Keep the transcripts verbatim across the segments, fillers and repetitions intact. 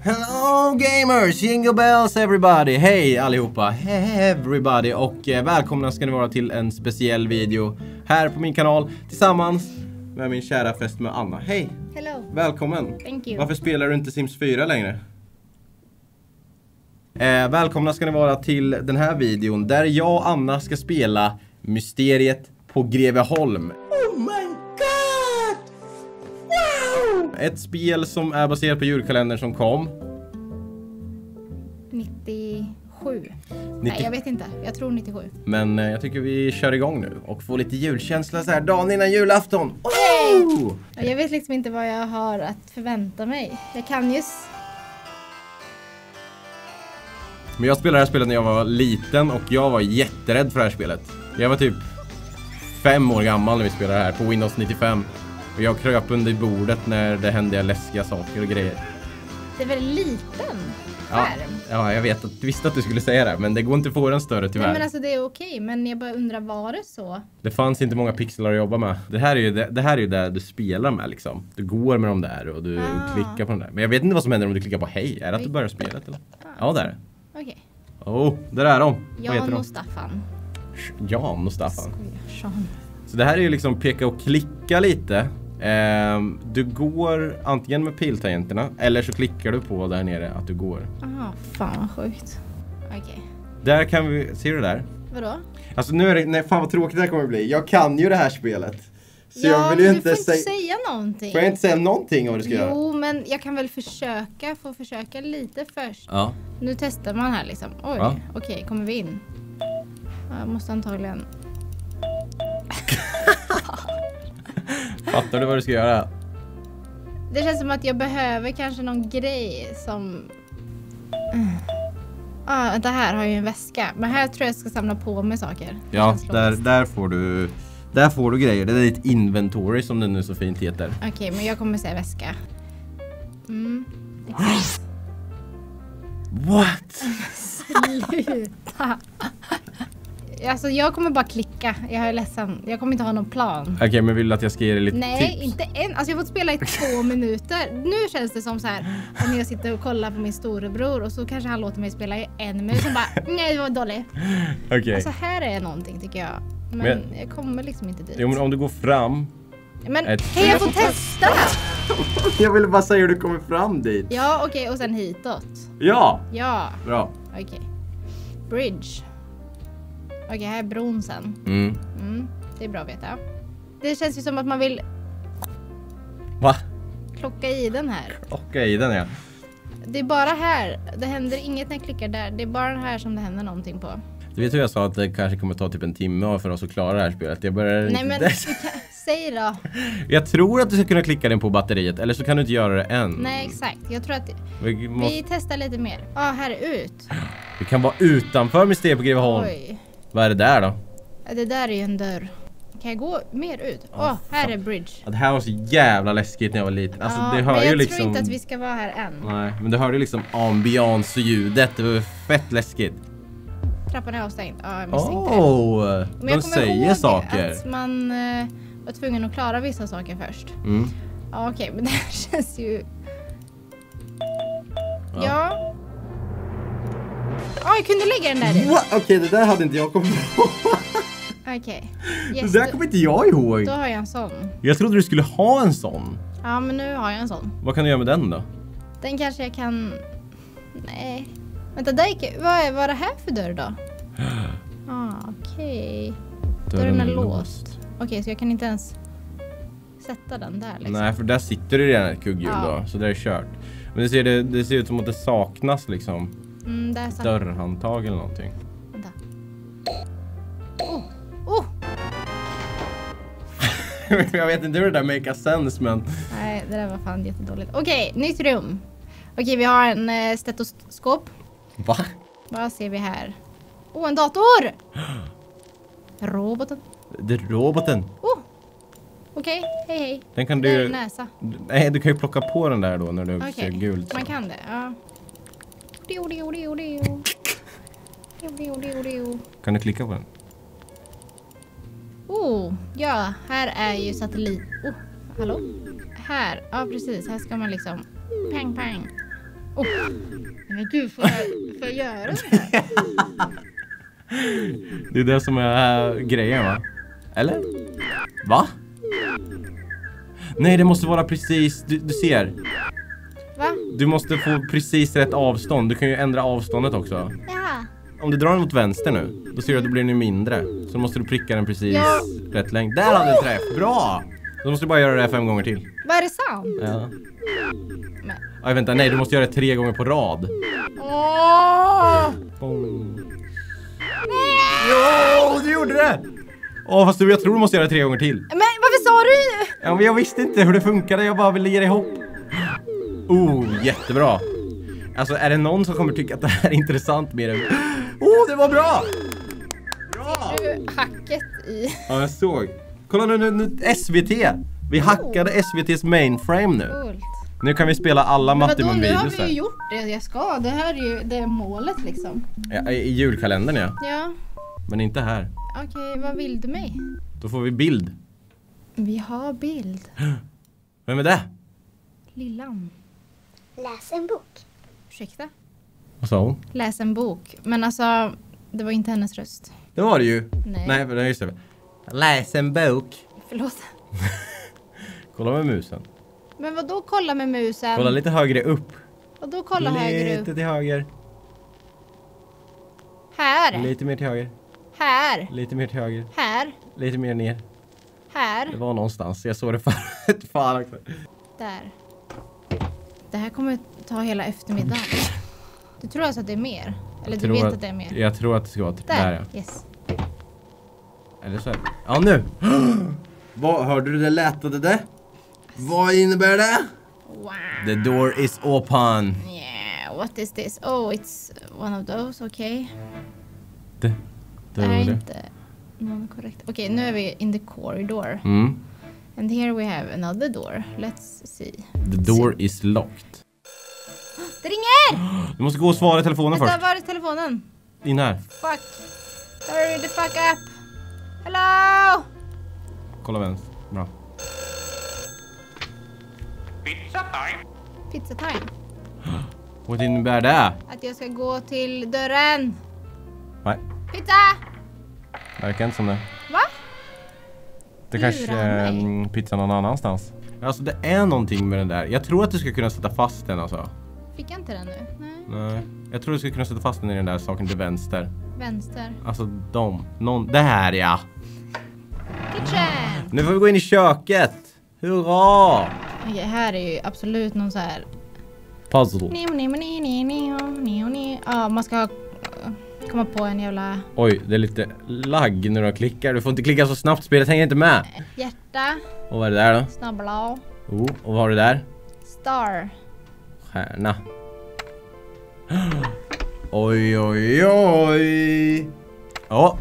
Hello gamers, jingle bells everybody. Hej allihopa, everybody. Och eh, välkomna ska ni vara till en speciell video här på min kanal tillsammans med min kära fästmö Anna. Hej. Hello. Välkommen. Thank you. Varför spelar du inte Sims fyra längre? Eh, välkomna ska ni vara till den här videon där jag och Anna ska spela Mysteriet på Greveholm. Oh my god! Wow! Ett spel som är baserat på julkalendern som kom nittiosju. nittio... Nej, jag vet inte. Jag tror nittiosju. Men eh, jag tycker vi kör igång nu och får lite julkänsla så här dagen innan julafton. Oh! Jag vet liksom inte vad jag har att förvänta mig. Jag kan ju... Men jag spelade det här spelet när jag var liten och jag var jätterädd för det här spelet. Jag var typ fem år gammal när vi spelade det här på Windows nittiofem. Och jag kröp under bordet när det hände läskiga saker och grejer. Det är väl liten Ja, skärm? ja, jag vet att du visste att du skulle säga det, men det går inte att få den större tyvärr. Nej, men alltså det är okej, men jag bara undrar, var det så? Det fanns inte många pixlar att jobba med. Det här är ju det, det här är ju det du spelar med liksom. Du går med dem där och du Ah. klickar på dem där. Men jag vet inte vad som händer om du klickar på hej. Är det att du börjar spelet eller? Ah. Ja, där. Okej. Oh, där är de. Vad heter Jan de? och Staffan. Jan och Staffan. Skojar, Sean. Så det här är ju liksom peka och klicka lite. Ehm, du går antingen med piltangenterna eller så klickar du på där nere att du går. Ah, fan vad sjukt. Okej. Där kan vi, ser du där? Vadå? Alltså nu är det, nej fan vad tråkigt det här kommer att bli. Jag kan ju det här spelet. Så ja, jag vill men ju du inte får inte säga... säga någonting. Får jag inte säga någonting om vad du ska jo, göra? Jo, men jag kan väl försöka, få försöka lite först. Ja. Nu testar man här liksom. Oj, Ja. okej, kommer vi in? Ja, jag måste antagligen... Fattar du vad du ska göra? Det känns som att jag behöver kanske någon grej som... Ah, vänta, här har jag ju en väska. Men här tror jag jag ska samla på mig saker. Det Ja, känns där, logiskt. där får du... Där får du grejer. Det är ditt inventory som det nu så fint heter. Okej, men jag kommer säga väska. Mm, exakt. What? Sluta. Alltså jag kommer bara klicka. Jag är ledsen. Jag kommer inte ha någon plan. Okej, okay, men vill du att jag ska ge dig lite Nej, tips? inte än. Alltså jag har fått spela i två minuter. Nu känns det som så här. Om jag sitter och kollar på min storebror och så kanske han låter mig spela i en minut. Sen bara, nej det var dåligt. Okej. Okay. Alltså här är någonting tycker jag. Men, Men- jag kommer liksom inte dit. Jo, men om du går fram... Men Ett- hej, jag får testa! Jag ville bara säga hur du kommer fram dit. Ja, okej. Och sen hitåt. Ja! Ja, Bra. okej. Bridge. Okej, här är bron sen. Mm. Mm, det är bra att veta. Det känns ju som att man vill Va? klocka i den här. Okej, den är. Det är bara här. Det händer inget när jag klickar där. Det är bara den här som det händer någonting på. Du vet hur jag sa att det kanske kommer ta typ en timme för oss att klara det här spelet. Jag börjar Nej inte men, där. du kan, säg då. Jag tror att du ska kunna klicka den på batteriet. Eller så kan du inte göra det än. Nej exakt. Jag tror att Vi, måste, vi testar lite mer. Ja, ah, här är ut. vi kan vara utanför Mysteriet på Greveholm. Oj. Vad är det där då? Ja, det där är ju en dörr. Kan jag gå mer ut? Åh, oh, här är bridge. Ja, det här var så jävla läskigt när jag var liten. Alltså, Ja, det hör men jag ju tror liksom... inte att vi ska vara här än. Nej, men du hörde ju liksom ambiance och ljudet. Det var fett läskigt. Trappan är avstängd. Ja, jag misstänkte. Åh, Men de jag kommer säger ihåg saker. att man eh, var tvungen att klara vissa saker först. Mm. Ja, okej, men det här känns ju... Ja. Ja. Ja, jag kunde lägga den där i. Okej, okay, det där hade inte jag kommit ihåg. Okej. Det Yes, där då- kommer inte jag ihåg. Då har jag en sån. Jag trodde du skulle ha en sån. Ja, men nu har jag en sån. Vad kan du göra med den då? Den kanske jag kan... Nej. Vänta, där gick... vad är vad är det här för dörr då? Ah, okej. Dörren är låst. Okej, så jag kan inte ens sätta den där liksom. Nej, för där sitter det redan ett kugghjul Ja. då. Så det är kört. Men det ser, det, det ser ut som att det saknas liksom Mm, där satt... dörrhandtag eller någonting. Vänta. Oh! Oh! Jag vet inte hur det där make sense, men... Nej, det där var fan jättedåligt. Okej, nytt rum. Okej, vi har en eh, stetoskop. Va? Vad ser vi här? Oh, en dator! Roboten. Det är roboten. Oh! Okej, hej hej. Den kan Det är du... en näsa. Nej, du kan ju plocka på den där då när du Okej, ser gult. så. man kan det, ja. Dio, dio, dio, dio. Dio, dio, dio, dio. Kan du klicka på den? Oh, ja, här är ju satellit. Oh, hallå? Här, ja precis, här ska man liksom pang pang. Oh. Men gud, får jag, får jag göra det här? Det är det som är grejen, va? Eller? Va? Nej, det måste vara precis... Du, du ser. Va? Du måste få precis rätt avstånd. Du kan ju ändra avståndet också. Ja. Om du drar den mot vänster nu, då ser du att det blir nu mindre. Så måste du pricka den precis Ja. rätt längd. Där hade du träff. Bra! Då måste du bara göra det här fem gånger till. Vad är det sant? Ja. Men. Aj, vänta, nej, du måste göra det tre gånger på rad. Åh! Boom. Jo, du gjorde det! Åh, fast du, jag tror du måste göra det tre gånger till. Men varför sa du? Ja, men jag visste inte hur det funkade, jag bara ville ge det ihop. Oh, jättebra. Alltså, är det någon som kommer tycka att det här är intressant med det? Oh, det var bra! Bra! Du hacket i. Ja, jag såg. Kolla nu, nu, nu S V T. Vi hackade S V T:s mainframe nu. Coolt. Nu kan vi spela alla Men vadå, nu har Mattimum-videos vi ju här. gjort det jag ska. Det här är ju det är målet liksom. Ja, i julkalendern, ja. Ja. Men inte här. Okej, vad vill du mig? Då får vi bild. Vi har bild. Vem är det? Lillan. Läs en bok. Ursäkta? Vad sa hon? Läs en bok. Men alltså, det var inte hennes röst. Det var det ju. Nej. Nej, för det är just det. Läs en bok. Förlåt. Kolla med musen. Men vad då kolla med musen? Kolla lite högre upp. Och då kolla högre upp. Lite till höger. Här. Lite mer till höger. Här. Lite mer till höger. Här. Lite mer ner. Det Här. var någonstans. Jag såg det förut. Fan också. Där. Det här kommer ta hela eftermiddagen. Du tror alltså att det är mer? Eller du Tror vet att, att det är mer? Jag tror att det ska vara där, Där. där ja. Yes. Eller så är det. Ja, nu. Vad hörde du det lätade det? Vad innebär det? Wow. The door is open. Yeah, what is this? Oh, it's one of those, okej. Det, Det här är inte någon korrekt. Okej, nu är vi in the corridor. Mm. And here we have another door. Let's see. The door is locked. Det ringer! Du måste gå och svara i telefonen Vänta, först. var är telefonen? In här. Fuck. Hurry the fuck up. Hello! Kolla vänster. Bra. Pizza time. Vad innebär det? Att jag ska gå till dörren. Nej, Pizza! verkar inte som det. Va? Det Lurar kanske mig. är um, pizza någon annanstans. Alltså det är någonting med den där. Jag tror att du ska kunna sätta fast den alltså. Fick jag inte den nu? Nej. Nej. Jag tror du ska kunna sätta fast den i den där saken till vänster. Vänster. Alltså de. Någon. Det här ja. Kitchen! Nu får vi gå in i köket. Hurra! Okej, här är ju absolut någon så här. Puzzle. Nio, nio, nio, nio, nio, nio, nio. Ja, man ska eh, komma på en jävla Oj, det är lite lagg när du klickar. Du får inte klicka så snabbt, spelet hänger inte med. hjärta, Och vad är det där då? snabbla, Oh, och vad har du där? star. Stjärna. Oj, oj, oj. Ja,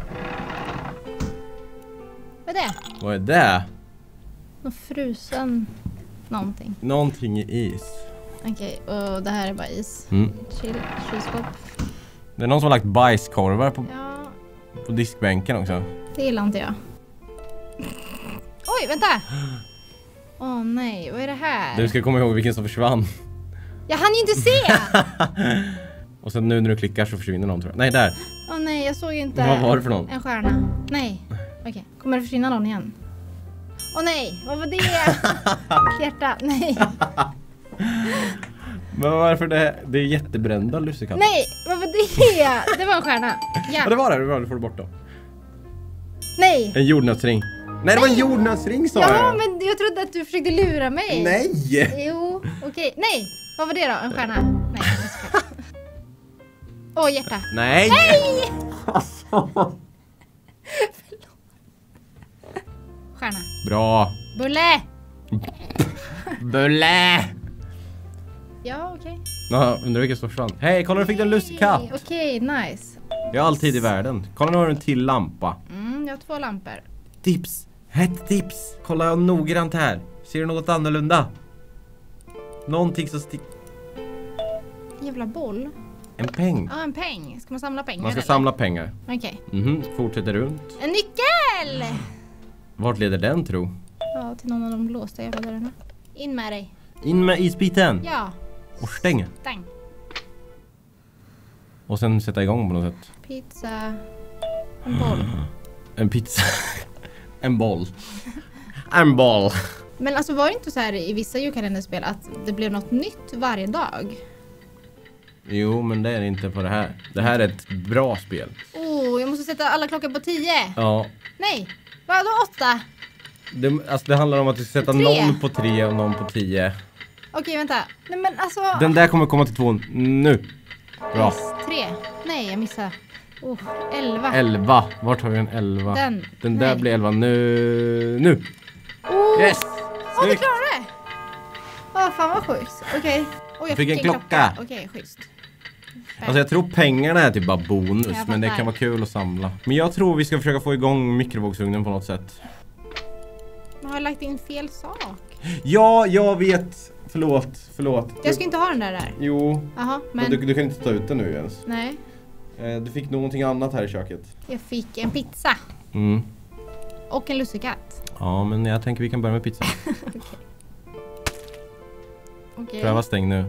Vad är det? vad är det? Någon frusen någonting. Någonting i is. Okej, och det här är bara is. Mm. Chill, kylskåp. Det är någon som har lagt bajskorvar på, Ja, på diskbänken också. det gillar inte jag. Oj, vänta! Åh nej, vad är det här? Du ska komma ihåg vilken som försvann. Jag hann ju inte se! Och sen nu när du klickar så försvinner någon tror jag. Nej, där. Åh nej, jag såg inte. Vad var det för någon? En stjärna. Nej. Okej, kommer det försvinna någon igen? Åh nej, vad var det? Hjärta, nej. Men varför det? Det är jättebrända lussekatter. Nej, vad var det? Det var en stjärna. Ja, det Ja. var det. Det var det. Får du bort då. Nej. En jordnötsring. Nej, det var en jordnötsring sa Ja, jag. men jag trodde att du försökte lura mig. Nej! Jo, okej. Nej, vad var det då? En stjärna? Nej, jag skojar. Åh, hjärta. Nej! Nej! Alltså. Stjärna. Bra. Bulle. Bulle! Ja, okej. Ja, undrar vilken som försvann. Hej, kolla du fick en lussekatt. Okej, nice. Jag har alltid i världen. Kolla, nu har du en till lampa. Mm, jag har två lampor. Tips. Hett tips. Kolla noggrant här. Ser du något annorlunda? Någonting som sticker. Jävla boll. En peng. Ja, en peng. Ska man samla pengar? Man ska eller? samla pengar. Okej. Mhm, fortsätter runt. En nyckel! Vart leder den tro? Ja, till någon av de blåsta jävla dörrarna. In med dig. In med isbiten. Ja. Och stäng. Stäng. Och sen sätta igång på något sätt. Pizza. En boll. En pizza. En boll. En boll. Men alltså var det inte så här i vissa julkalenderspel att det blev något nytt varje dag? Jo, men det är inte på det här. Det här är ett bra spel. Oh, jag måste sätta alla klockor på tio. Ja. Nej, vadå åtta? Det, alltså det handlar om att du ska sätta Tre. någon på tre och någon på tio. Okej, vänta. Nej, men alltså... Den där kommer komma till två nu. Bra. Yes, tre. Nej, jag missade. Oh, elva. Elva. Vart har vi en elva? Den. Den där Nej. blir elva nu. Nu. Oh. Yes. Åh, du Snyggt. klarade det! Åh, fan vad schysst. Okej. Oh, jag fick en klocka. Okej, schysst. Alltså jag tror pengarna är typ bara bonus, Jag men det fattar. kan vara kul att samla. Men jag tror vi ska försöka få igång mikrovågsugnen på något sätt. Jag har lagt in fel sak. Ja, jag vet. Förlåt, förlåt. Jag ska inte ha den där där. Jo, Jaha, men men... du, du kan inte ta ut den nu ens. Nej, Eh, Du fick någonting annat här i köket. jag fick en pizza. Mm. Och en lussekatt. Ja, men jag tänker vi kan börja med pizza. Okej. Pröva stäng nu.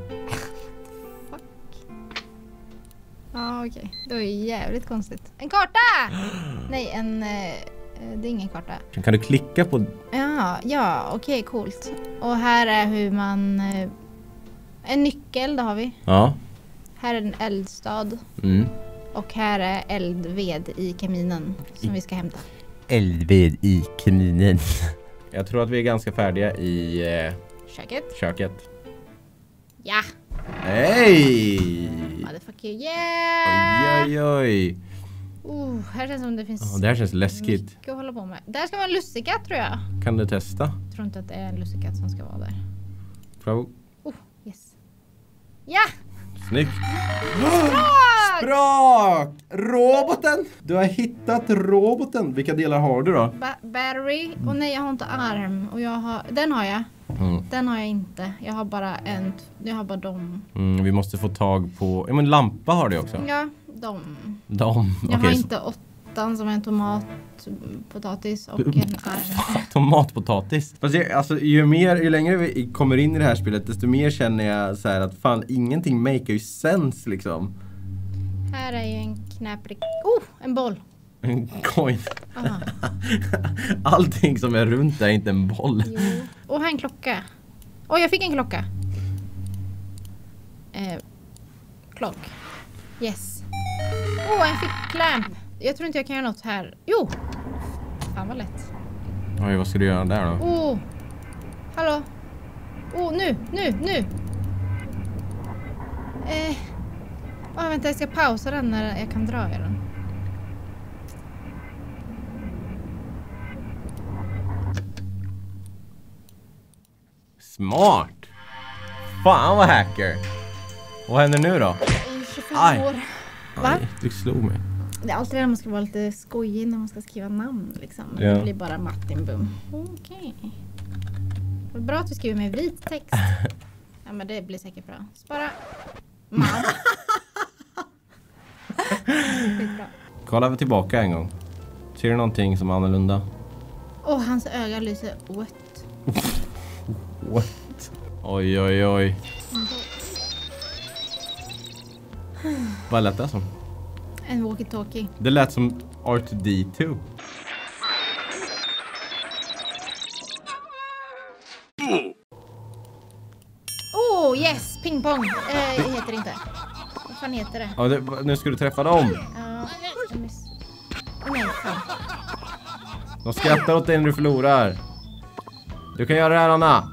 Ja, okej. Det var ju jävligt konstigt. En karta! Nej, en... Eh, det är ingen karta. Kan du klicka på... Ja, ja, okej, coolt. Och här är hur man... Eh, en nyckel, det har vi. Ja. Här är en eldstad. Mm. Och här är eldved i kaminen som vi ska hämta. Eldved i kaminen. Jag tror att vi är ganska färdiga i eh, Köket. köket. Ja! Hej! Motherfucker, yeah! Oj, oj, oj. Oh, här känns det som det finns Ja, det här känns läskigt. mycket att hålla på med. Där ska vara en lussekatt tror jag. Kan du testa? Jag tror inte att det är en lussekatt som ska vara där. Prova. Oh, yes. Ja! Snyggt. Bra! Bra! Roboten! Du har hittat roboten. Vilka delar har du då? Ba- battery. Och nej, jag har inte arm. Och jag har... Den har jag. Mm. Den har jag inte. Jag har bara en... Jag har bara dem. Mm, vi måste få tag på... Ja, men lampa har du också. Ja, dem. De. Jag har Okej, så- inte åttan som en tomat, potatis och en arm. Tomatpotatis. Fast jag, alltså, ju, mer, ju längre vi kommer in i det här spelet, desto mer känner jag så här att fan, ingenting make ju sense liksom. Här är ju en knäpprig... Oh, en boll. En coin. Aha. Allting som är runt är inte en boll. Jo. Och här är en klocka. Åh, oh, jag fick en klocka. Eh, klock. Yes. Åh, oh, en ficklamp. Jag tror inte jag kan göra något här. Jo! Fan vad lätt. Oj, vad ska du göra där då? Oh! Hallå? Oh, nu, nu, nu! Eh... Oh, vänta, jag ska pausa den när jag kan dra i den. Smart! Fan vad hacker! Vad händer nu då? Jag är tjugofem Aj. år. Va? Aj, du slog mig. Det är alltid det när man ska vara lite skojig när man ska skriva namn liksom. Ja. Det blir bara Martin Bum. Okej. Okay. Bra att du skriver med vit text. Ja, men det blir säkert bra. Spara. Man. Skitbra. Kolla vi tillbaka en gång. Ser du någonting som är annorlunda? Åh, hans öga lyser rött. What? Oj, oj, oj. Vad lät det som? En walkie-talkie. Det lät som R two D two. Oh, yes! Pingpong. Eh, det heter det inte. Vad fan heter det? Ja, det, nu ska du träffa dem. Ja, jag miss... Åh nej, fan. De skrattar åt dig när du förlorar. Du kan göra det här, Anna.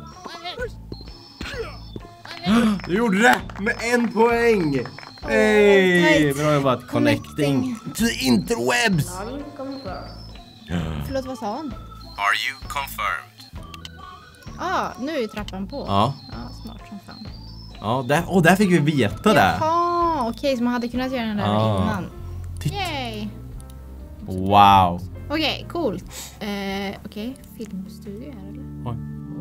Du gjorde det med en poäng. Hej! tajt. Bra jobbat. Connecting to the interwebs. Förlåt, vad sa han? Are you confirmed? Ah, nu är trappan på. Ja. Ja, smart som fan. Ja, där, oh, där fick vi veta det. Jaha, okej, så man hade kunnat göra den där Ah. innan. Titt. Yay! Wow. Okej, coolt. Eh, okej, filmstudio här eller? Oj.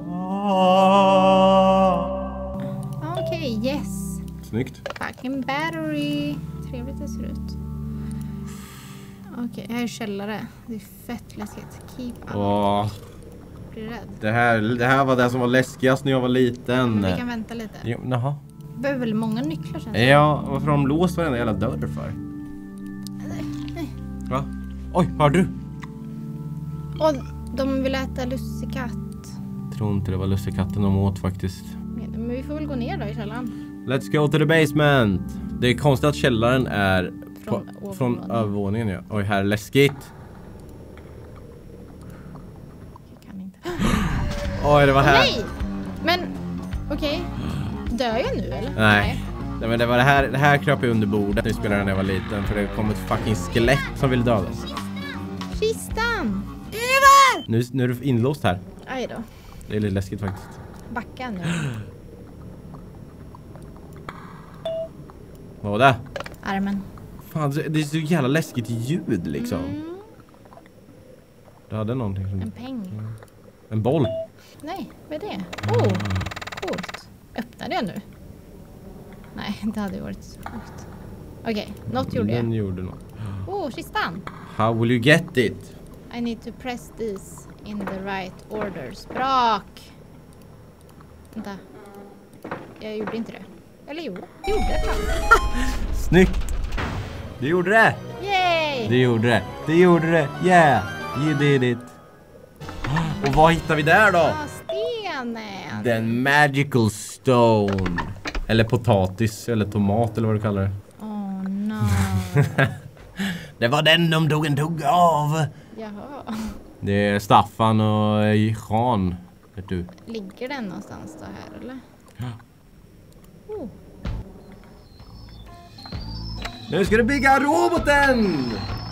Ah, okej, yes. Snyggt. Fucking battery. Trevligt det ser ut. Okej, här är källare. Det är fett läskigt. Keep up. Åh, Blir rädd. det, här, det här var det som var läskigast när jag var liten. Men vi kan vänta lite. Jo, jaha. behöver väl många nycklar sen. Ja, varför har de låst varenda jävla dörr för? Va? Oj, hörde du? Och de vill äta lussekatt. Tror inte det var lussekatten de åt faktiskt. Men vi får väl gå ner då i källaren. Let's go to the basement. Det är konstigt att källaren är Från på, från övervåningen. Ja. Oj, här är läskigt. Jag kan inte. Oj, det var här. Nej! Men, okej. Okay. Dör jag nu eller? Nej. Nej, men det var det här, det här kröp jag under bordet när jag spelade när jag var liten. För det kom ett fucking skelett som ville döda oss. Kistan! Ivar! Nu, nu är du inlåst här. Aj då. Det är lite läskigt faktiskt. Backa nu. Vad var det? Armen. Fan, det är så jävla läskigt ljud liksom. Mm. Du hade någonting som... En peng. Mm. En boll. Nej, vad är det? Oh, coolt. Öppnade jag nu? Nej, det hade varit så sjukt. Okej, okay, något gjorde jag. Den gjorde något. Oh, kistan. How will you get it? I need to press these in the right order. Sprak. Vänta. Jag gjorde inte det. Eller jo, jag gjorde det fan. Snyggt! Du gjorde det! Yay! Du gjorde det! Du gjorde det! Yeah! You did it! Och vad hittar vi där då? Ah, stenen! Den magical stone. Eller potatis, eller tomat, eller vad du kallar det. Oh no. Det var den de tog en tugg av. Jaha. Det är Staffan och Jan, vet du. Ligger den någonstans då här, eller? Ja. Oh. Nu ska du bygga roboten!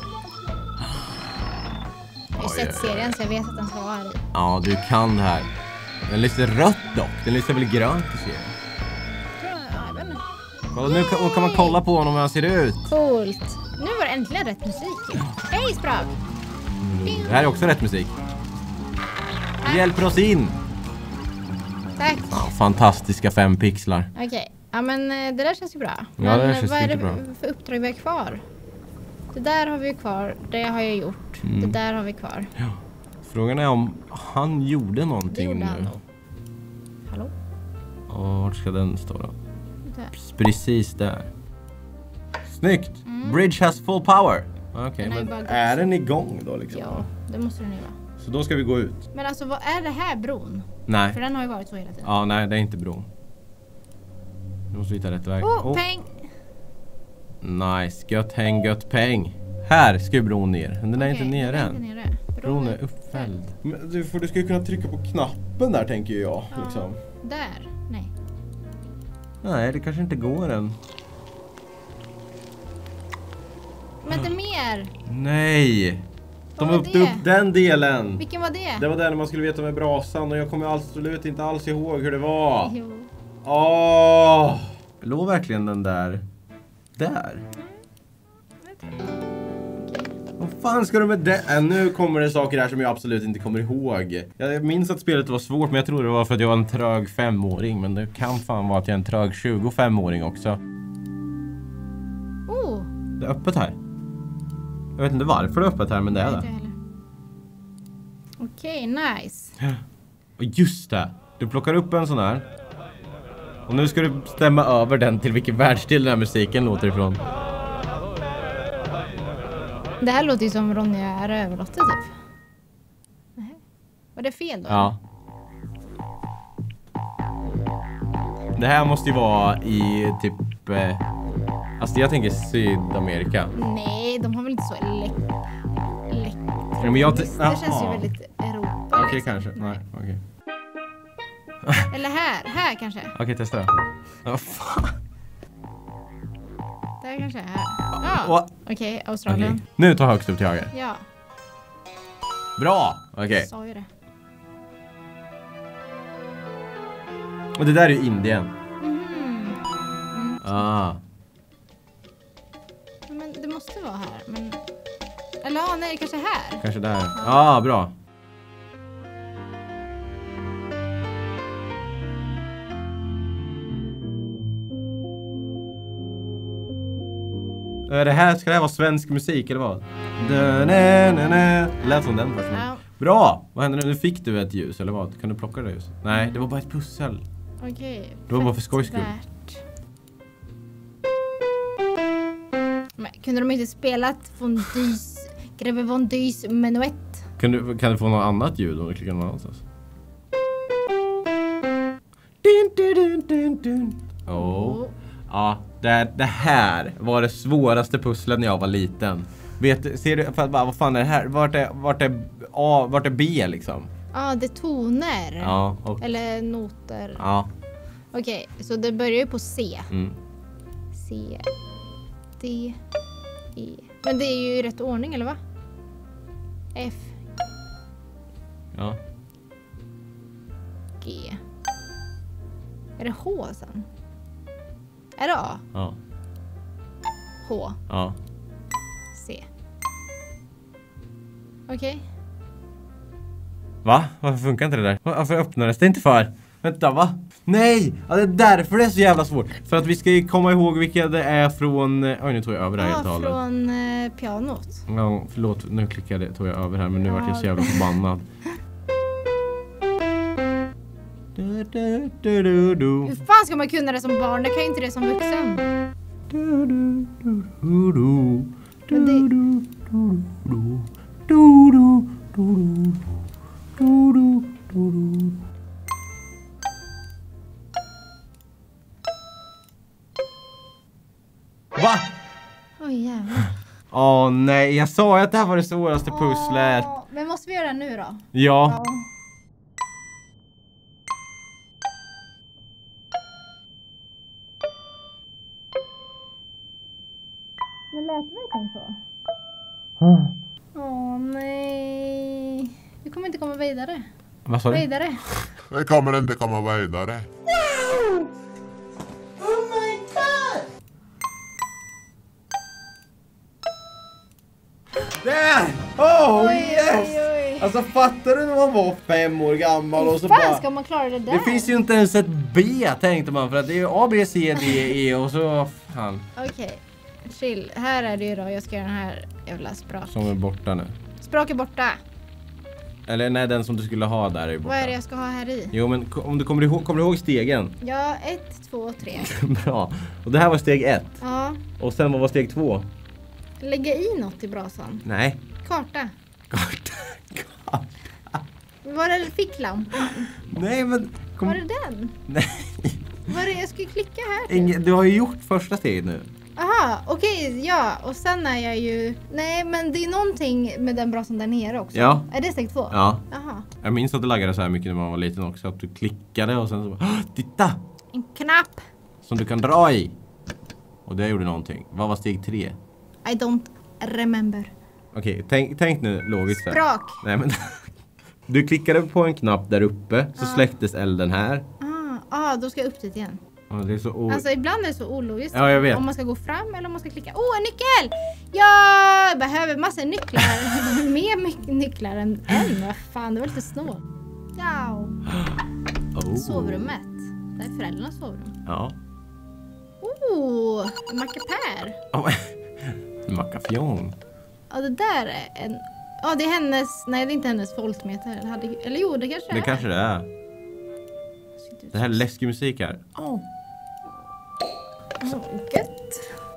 Jag har ju sett serien så jag vet att den ska vara här i. Ja, du kan det här. Den lyser rött dock. Den lyser väl grönt i serien. Ja, jag vet inte. Kolla, nu kan, kan man kolla på honom hur han ser ut. Coolt. Nu var det äntligen rätt musik. Hej, Sprak! Mm, det här är också rätt musik. Du hjälper oss in. Tack. Ja, fantastiska fem pixlar. Okej. Okay. Ja, men det där känns ju bra. Ja, men det där känns vad är det bra. för uppdrag vi har kvar? Det där har vi kvar. Det har jag gjort. Mm. Det där har vi kvar. Ja. Frågan är om han gjorde någonting det gjorde nu. Han då. Hallå? Och vart ska den stå då? Där. Precis där. Snyggt! Mm. Bridge has full power. Okej, okay, Den är men bara är den igång då liksom? Ja, det måste den ju vara. Så då ska vi gå ut? Men alltså, vad är det här bron? Nej. För den har ju varit så hela tiden. Ja, nej, det är inte bron. Nu måste vi hitta rätt väg. Oh, oh. peng! Nice, gött häng, gött peng. Här ska bron ner. Men den är okay, inte nere den är än. inte nere. Bron är uppfälld. Men du, för du ska ju kunna trycka på knappen där, tänker jag. Ja. Liksom. Där? Nej. Nej, det kanske inte går än. Men det är mer! Nej! De Vad var öppnade det? upp den delen. Vilken var det? Det var den man skulle veta med brasan. Och jag kommer absolut inte alls ihåg hur det var. Jo. Åh! Låg verkligen den där? Där? Vad fan ska du med det? Äh, nu kommer det saker här som jag absolut inte kommer ihåg. Jag minns att spelet var svårt, men jag tror det var för att jag var en trög femåring. Men det kan fan vara att jag är en trög tjugofemåring också. Oh! Det är öppet här. Jag vet inte varför det är öppet här, men det är det. Okej, okay, nice. Och just det. Du plockar upp en sån här. Och nu ska du stämma över den till vilken världsdel den här musiken låter ifrån. Det här låter ju som Ronja Rövardotter typ. Nej. Var det fel då? Ja. Det här måste ju vara i typ... Eh, alltså jag tänker Sydamerika. Nej, de har väl inte så elekt... elekt Ja, men jag det känns ju väldigt Europa. Okej, okay, liksom. kanske. Nej, okej. Okay. Eller här, här kanske. Okej, okay, testa. Ja, fan. Där kanske är här. Ja, okej, okay, Australien. Okay. Nu tar högst upp till höger. Ja. Bra, okej. Okay. Sa ju det. Och det där är ju Indien. Mm. Mm. Ah. Men det måste vara här, men... Eller ja, nej, kanske här. Kanske där. Ja, ah, bra. Det här, ska det här vara svensk musik eller vad? Lät som den först. Ja. Bra! Vad hände nu? Nu fick du ett ljus eller vad? Kan du plocka det ljuset? Nej, det var bara ett pussel. Okej. Det var bara för skojs skull. Men kunde de inte spelat Von Dys, Greve Von Dys menuett? Kan du, kan du få något annat ljud om du klickar någon annanstans? Dun, dun, dun, dun, dun. Oh. Ja, det, det här var det svåraste pusslet när jag var liten. Vet, ser du, för att, vad fan är det här? Vart är, vart är A, vart är B liksom? Ja, ah, det är toner. Ja, och, eller noter. Ja. Okej, okay, så det börjar ju på C. Mm. C, D, E. Men det är ju i rätt ordning, eller va? F. Ja. G. Är det H sen? Är det A? Ja. H. Ja. C. Okej. Okay. Va? Varför funkar inte det där? Varför öppnades det inte för? Vänta, va? Nej! Ja, det är därför det är så jävla svårt. För att vi ska ju komma ihåg vilka det är från... Oj, nu tog jag över det här helt och hållet. Från eh, pianot. Ja, förlåt. Nu klickade jag, tog jag över här. Men nu ja. Vart jag så jävla förbannad. du, du, du, du, du. Hur fan ska man kunna det som barn? Det kan ju inte det som vuxen. Du, du, du, du, du. Men det... Du, du, du, du. Du, du, du, du, du, du, du. Va? Oj jävlar. Åh nej, jag sa ju att det här var det svåraste pusslet. Åh, men måste vi göra det nu då? Ja. Ja. Det lät verkligen så. Åh nej. Vi kommer inte komma vidare. Vad sa du? Vidare. Vi kommer inte komma vidare. Där! Oh Oj, yes! oj, oj. Alltså fattar du när man var fem år gammal och så Hur fan bara... ska man klara det där? Det finns ju inte ens ett B tänkte man för att det är ju A, B, C, D, E och så... Fan. Okej, okay. Chill. Här är det ju då. Jag ska göra den här jävla sprak. Som är borta nu. Sprak är borta. Eller nej, den som du skulle ha där är ju borta. Vad är det jag ska ha här i? Jo men om du kommer ihåg, kommer du ihåg stegen? Ja, ett, två, tre. Bra. Och det här var steg ett. Ja. Och sen vad var steg två? Lägga i något i brasan. Nej. Karta. Karta. Karta. Var det ficklampan? Nej men... Kom... Var det den? Nej. Var det jag skulle klicka här? Inge, du har ju gjort första steget nu. Aha, okej, okay, ja. Och sen är jag ju... Nej, men det är någonting med den brasan där nere också. Ja. Är det steg två? Ja. Aha. Jag minns att det laggade så här mycket när man var liten också. Att du klickade och sen så bara... Titta! En knapp. Som du kan dra i. Och det gjorde någonting. Vad var steg tre? I don't remember. Okej, okay, tänk, tänk nu logiskt här. Sprak. Nej men... Du klickade på en knapp där uppe. Så Ah. släcktes elden här. Ah, ah, då ska jag upp dit igen. Ja, det är så o... Alltså ibland är det så ologiskt. Ja, jag vet. Om man ska gå fram eller om man ska klicka. Åh, oh, en nyckel! Jag behöver massor nycklar. Mer mycket nycklar än en. Vad fan, det var lite snålt. Ja. Oh. Sovrummet. Det är föräldrarnas sovrum. Ja. Oh, mackapär. Oh. Macafjong. Ja, det där är en... Ja, det är hennes... Nej, det är inte hennes voltmeter. Eller, hade... eller jo, det kanske Det är. kanske det är. Det här är läskig musik här. Åh. Oh. Oh, gött.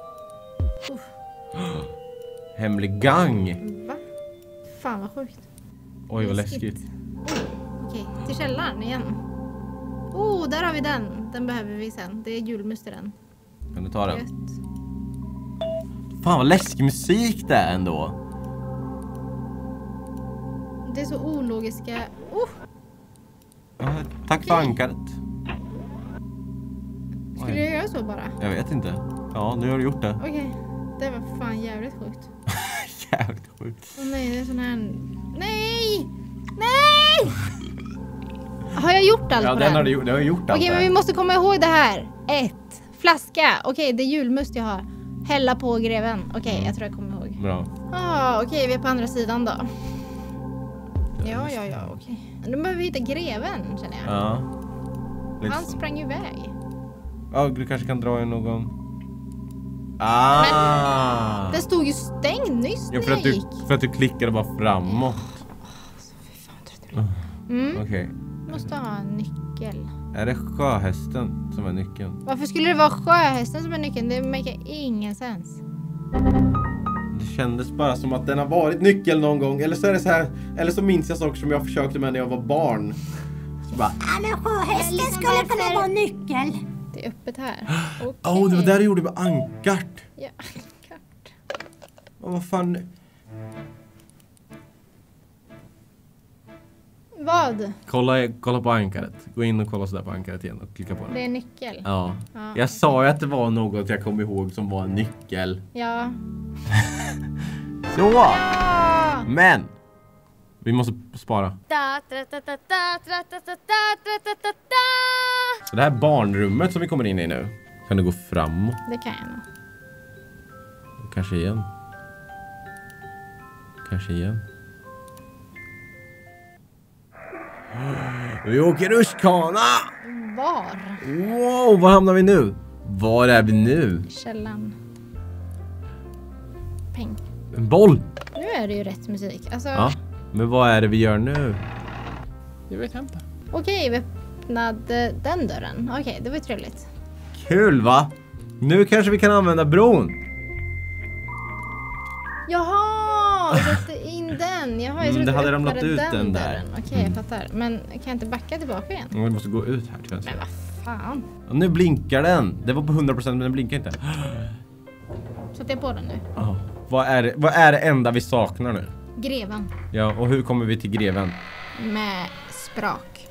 Uh. Hemlig gang. Va? Fan vad sjukt. Oj, vad läskigt. Oh, okej, till källaren igen. Oh, där har vi den. Den behöver vi sen. Det är julmusteren. Kan du ta den? Gött. Fan vad läskig musik det är ändå. Det är så ologiska... Oh! Ja, tack för Okej. ankaret. Skulle Oj. jag göra så bara? Jag vet inte. Ja, nu har du gjort det. Okej, det var fan jävligt sjukt. Jävligt sjukt. Åh nej, det är sån här... Nej! Nej! Har jag gjort allt Ja, på den den? har du gjort. Du har gjort allt Okej, men där. vi måste komma ihåg det här. Ett. Flaska. Okej, det är julmust jag har. Hälla på greven. Okej, jag tror jag kommer ihåg. Bra. Ah, okej, vi är på andra sidan då. Ja, ja, ja, okej. Nu behöver vi hitta greven, känner jag. Ja. Lite Han så. sprang ju iväg. Ja, du kanske kan dra i någon... Ah! Den stod ju stängd nyss Ja, när för jag att, du, gick. för att du klickade bara framåt. Alltså, fy fan, trött jag blir. Mm. Okej. Måste ha en nyckel. Är det sjöhästen som är nyckeln? Varför skulle det vara sjöhästen som är nyckeln? Det make ingen sens. kändes bara som att den har varit nyckel någon gång. Eller så är det så här, eller så minns jag saker som jag försökte med när jag var barn. Så bara, Ja, men sjöhästen skulle kunna vara nyckel. Det är öppet här. åh, Okej. oh, det var där du gjorde med ankart. Ja, klart. Och vad fan... Vad? Kolla, kolla på ankaret. Gå in och kolla sådär på ankaret igen och klicka på den. Det är nyckel. Ja. Ja. Jag sa ju att det var något jag kom ihåg som var en nyckel. Ja. Så! Ja! Men! Vi måste spara. Så det här barnrummet som vi kommer in i nu. Kan du gå framåt? Det kan jag nog. Kanske igen. Kanske igen. Vi åker rutschkana! Var? Wow, var hamnar vi nu? Var är vi nu? Källan. Peng. En boll! Nu är det ju rätt musik. Alltså, Ja, men vad är det vi gör nu? Jag vet inte. okej, vi öppnade den dörren. Okej, det var ju trevligt. Kul va? Nu kanske vi kan använda bron. Jaha! Sätter in den. Jaha, jag Mm, trodde det vi hade ramlat öppnade ut den där. dörren. Okej, jag fattar. Men kan jag inte backa tillbaka igen? Vi måste gå ut här till vänster. Men vad fan? Och nu blinkar den. Det var på hundra procent men den blinkar inte. Sätter jag på den nu? Oh. Vad, är det, vad är det enda vi saknar nu? Greven. Ja, och hur kommer vi till greven? Med sprak.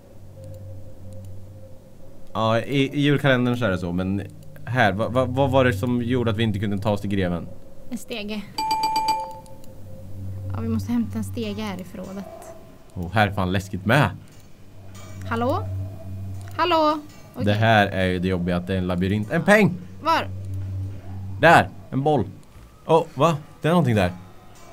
Ja, i, i julkalendern så är det så, men här, vad, vad, vad var det som gjorde att vi inte kunde ta oss till greven? En stege. Ja, vi måste hämta en stege här i förrådet. Och här är fan läskigt med. Hallå? Hallå? Okej. Det här är ju det jobbiga att det är en labyrint. En peng! Var? Där! En boll. Åh, oh, va? Det är någonting där.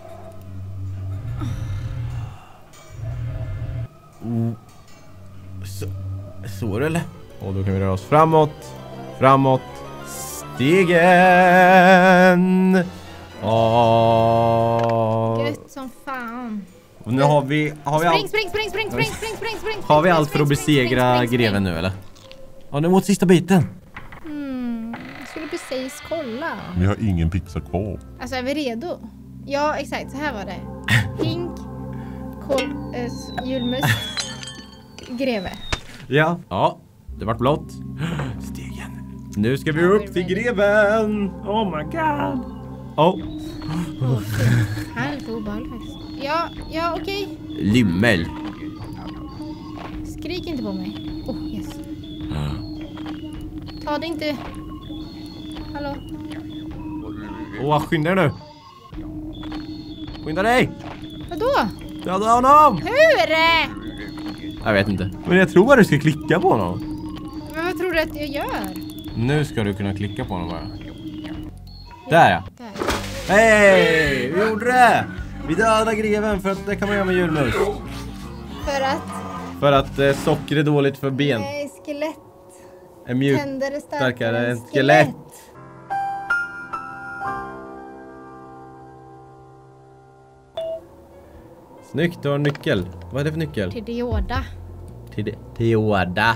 Oh. Så, så är det eller? Och då kan vi röra oss framåt. Framåt. Stegen! Åh. Gött som fan. Och nu har vi... Har vi Spring, allt, spring, spring, spring, spring, spring, spring, spring. har vi spring, allt för att spring, spring, besegra spring, spring, greven nu eller? Ja, nu mot sista biten. Hmm, jag skulle precis kolla. Vi har ingen pizza kvar. Alltså, är vi redo? Ja, exakt. Så här var det. Hink, kol, äh, julmust, greve. Ja. Ja, det vart blått. Stegen. Nu ska vi upp till greven. Oh my god. Oh. Här är lite obehagligt faktiskt. Ja, ja, okej. Lymmel. Skrik inte på mig. Oh, yes. Ta det inte. Hallå? Åh, oh, skynda dig nu. Skynda dig. Vadå? Döda honom. Hur? Jag vet inte. Men jag tror att du ska klicka på honom. Men vad tror du att jag gör? Nu ska du kunna klicka på honom bara. Där ja. Där. Hej! Vi gjorde det! Vi dödade greven för att det kan man göra med julmust. För att... För att eh, socker är dåligt för ben. Nej, skelett. Är mjuk. Tänder är starkare, Starkare än än skelett. Snyggt, du har en nyckel. Vad är det för nyckel? Till dioda. Till det. Dioda.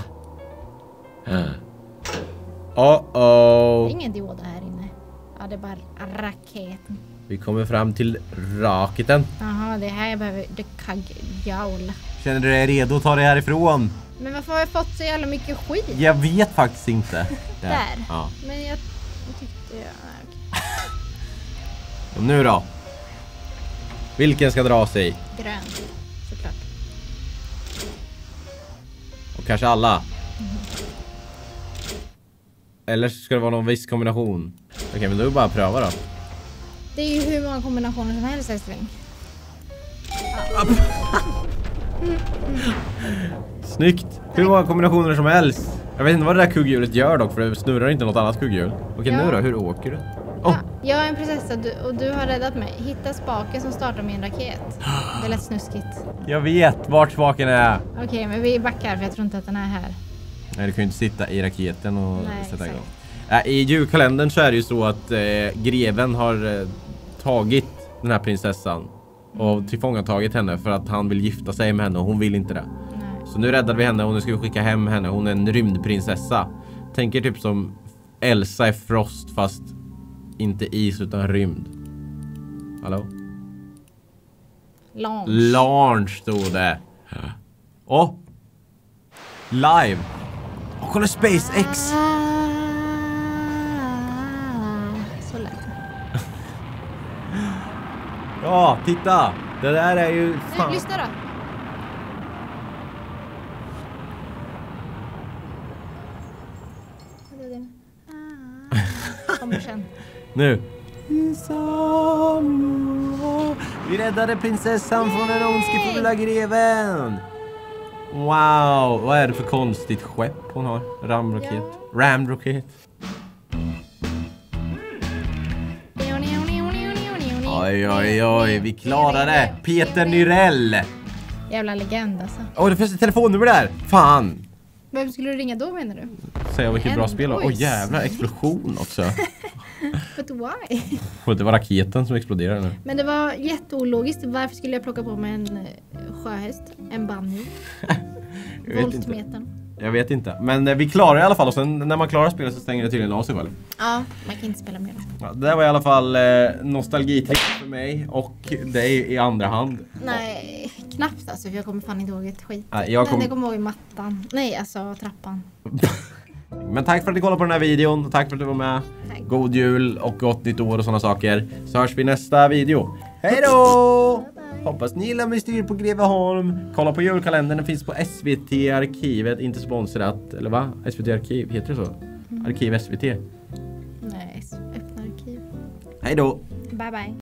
Oh Det oh. är ingen dioda här inne. Ja, det är bara raketen. Vi kommer fram till raketen. Jaha, det här jag behöver... Det kaggaul. Känner du dig redo att ta dig härifrån? Men varför har jag fått så jävla mycket skit? Jag vet faktiskt inte. Där. Ja. Men jag, jag tyckte... Ja, nej, okej. Och nu då? Vilken ska dra sig? Grön. Såklart. Och kanske alla. Eller ska det vara någon viss kombination? Okej, okay, men då är det bara att pröva då. Det är ju hur många kombinationer som helst, älskling. Snyggt! Hur många kombinationer som helst. Jag vet inte vad det där kugghjulet gör dock, för det snurrar inte något annat kugghjul. Okej, Ja. nu då? Hur åker du? Ja, Oh. jag är en prinsessa du, och du har räddat mig. Hitta spaken som startar min raket. Det lät snuskigt. Jag vet vart spaken är. Okej, men vi backar för jag tror inte att den är här. Nej, du kan ju inte sitta i raketen och Nej, sätta igång. exakt. Äh, I julkalendern så är det ju så att eh, greven har eh, tagit den här prinsessan och tillfångatagit henne för att han vill gifta sig med henne och hon vill inte det. Nej. Så nu räddar vi henne och nu ska vi skicka hem henne. Hon är en rymdprinsessa. Tänker typ som Elsa är Frost fast inte is utan rymd. Hallå? Launch. Launch stod det. Åh! Oh. Live! Åh, oh, kolla SpaceX! Ah, så lätt. Ja, titta! Det där är ju... Fan. Nu, lyssna då. Ah, kommer sen. Nu. Vi räddade prinsessan från den ondskefulla greven. Wow, vad är det för konstigt skepp hon har? Ramroket. Ja. Ramroket. Oj, oj, oj, vi klarade det. Peter Nyrell. Jävla legend alltså. Åh, oh, det finns ett telefonnummer där. Fan. Vem skulle du ringa då, menar du? Säg vilket En bra spel. Åh, oh, voice. jävla explosion också. But why? Och det var raketen som exploderade nu. Men det var jätteologiskt. Varför skulle jag plocka på mig en eh, sjöhäst? En banjo? Jag vet inte. Voltmetern. Jag vet inte. Men eh, vi klarar i alla fall. Och sen när man klarar spelet så stänger det tydligen av sig själv. Ja, man kan inte spela mer. Ja, det där var i alla fall eh, nostalgitrick för mig. Och dig i andra hand. Nej, knappt alltså. För jag kommer fan inte ihåg ett skit. Nej, jag kom- Men jag kommer ihåg mattan. Nej, alltså trappan. Men tack för att ni kollade på den här videon. Och tack för att du var med. Tack. God jul och gott nytt år och sådana saker. Så hörs vi i nästa video. Hej då! Hoppas ni gillar Mysteriet på Greveholm. Kolla på julkalendern, den finns på S V T-arkivet. Inte sponsrat, eller va? S V T-arkiv, heter det så? Arkiv S V T. Nej, öppna arkiv. Hej då! Bye bye.